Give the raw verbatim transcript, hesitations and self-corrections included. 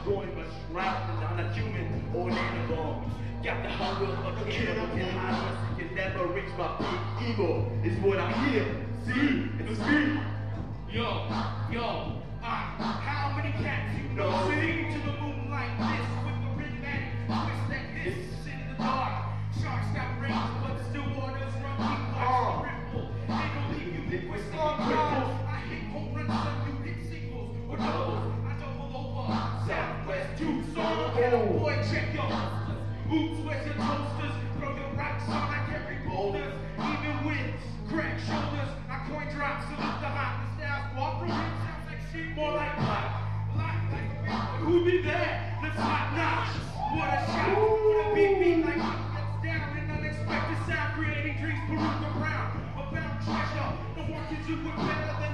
coin, but shrouded on a human or an animal. Got the hunger of a cannibal, can hide can never reach my peak. Evil is what I hear, see, it's me. Yo, yo, uh, how many cats you know No. sing to the moon like this with the rhythmatic twist that hiss in the dark? Sharks got rings, but the still waters run deep like Uh. a ripple. They don't leave you liquid, Stop, sticky guys. cripples. I hit home runs, some you hit singles or doubles. I double over, Southwest Tucson. Can a boy check your hustlers? Oops, where's your toasters? Throw your rocks on, I carry boulders. Even with crack shoulders, I coin drops, salute the hotness. Now walk from him, sounds like shit, more like pop. Like, like, who did that? That's top notch. What a shot. What a beat beat like he gets down in unexpected sound, creating dreams, peruse around. A bound treasure. No one can do it better than